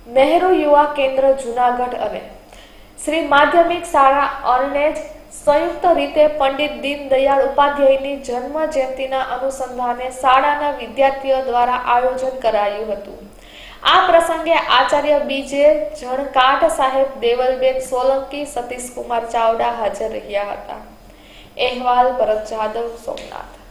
નહેરુ યુવા કેન્દ્ર જૂનાગઢ અને શ્રી માધ્યમિક શાળા અરણેજ સંયુક્ત રીતે પંડિત દીનદયાળ ઉપાધ્યાયની જન્મ જયંતિના અનુસંધાને શાળાના વિદ્યાર્થીઓ દ્વારા આયોજન કરાયું હતું। આ પ્રસંગે આચાર્ય બીજે જણકાટ સાહેબ, દેવલબેન સોલંકી, સતીશકુમાર ચાવડા હાજર રહ્યા હતા। અહેવાલ ભરત જાદવ, સોમનાથ।